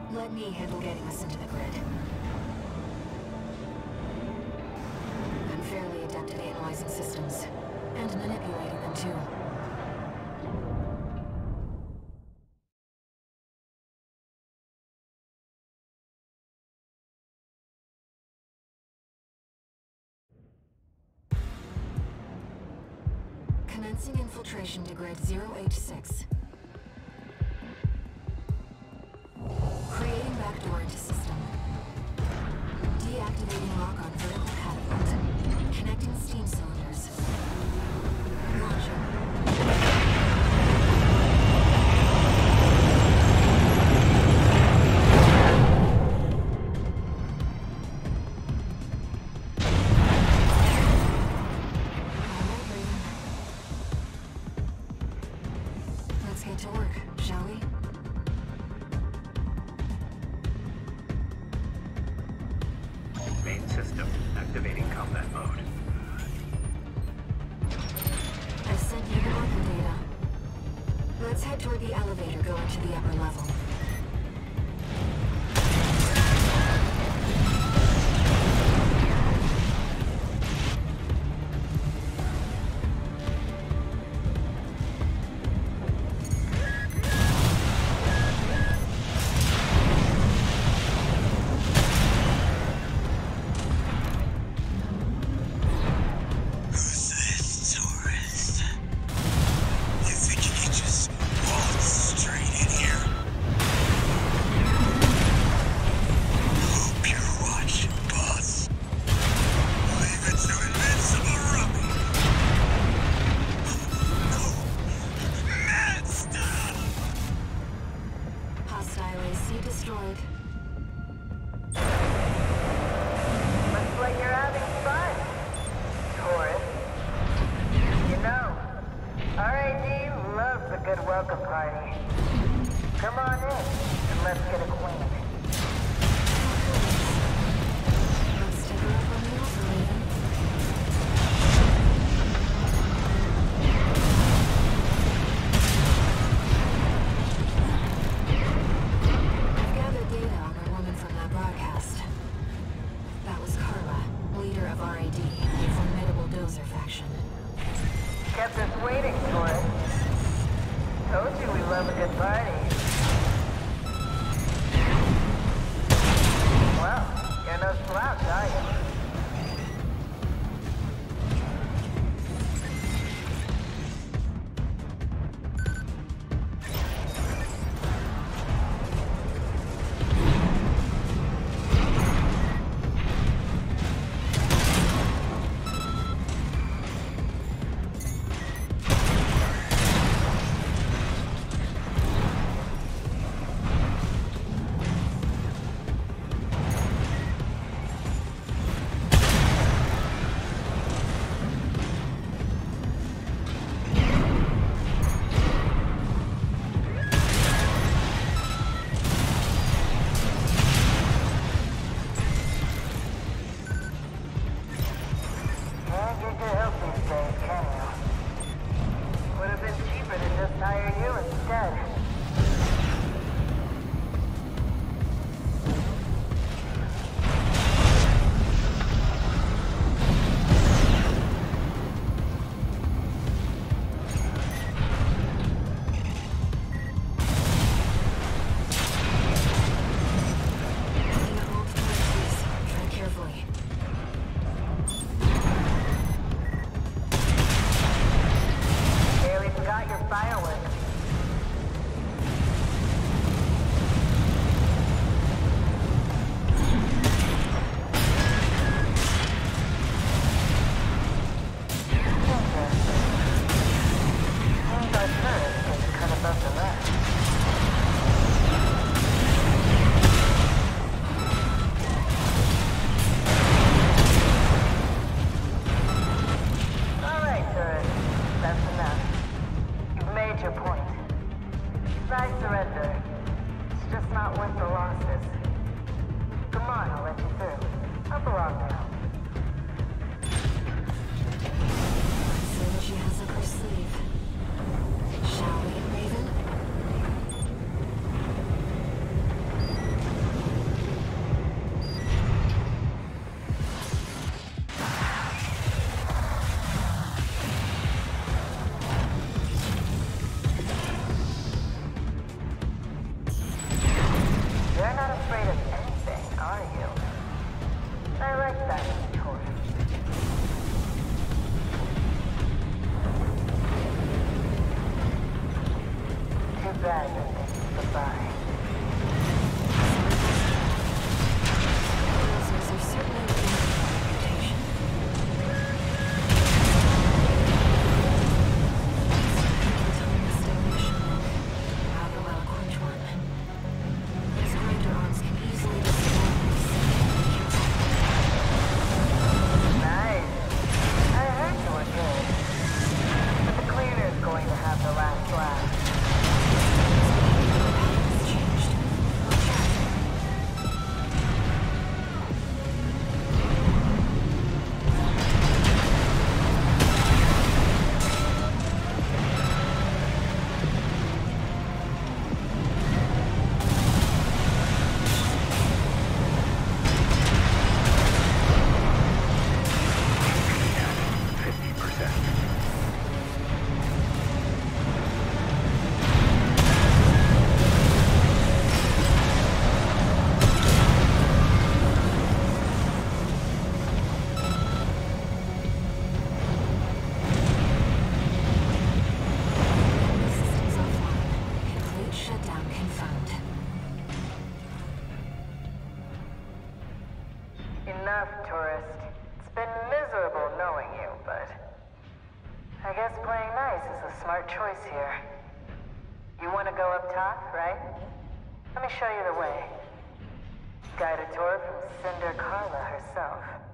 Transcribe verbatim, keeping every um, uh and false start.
Let me handle getting us into the grid. I'm fairly adept at analyzing systems, and manipulating them too. Commencing infiltration to grid zero H six. Creating backdoor into system. Deactivating lock on vertical catapult. Connecting steam cylinders. Launching. Let's get to work, shall we? Main system activating combat mode. I sent you the marker data. Let's head toward the elevator going to the upper level. Welcome party. Come on in and let's get acquainted. Let's take her up on the offer, Raven. I've gathered data on a woman from that broadcast. That was Carla, leader of R A D, a formidable Dozer faction. Kept us waiting for it. Told you we love a good party. Well, you're no slouch, are you? bad you're thinking goodbye. Those are certainly within your reputation. Rather well-equipped one. These grinder arms can easily destroy this. Nice. I heard you were good. But the cleaner's going to have the last laugh. It's changed. I'll check. fifty percent. Systems offline. Complete shutdown confirmed. Enough, tourist. It's been miserable knowing you, but I guess playing nice is a smart choice here. You want to go up top, right? Let me show you the way. Guided tour from Cinder Carla herself.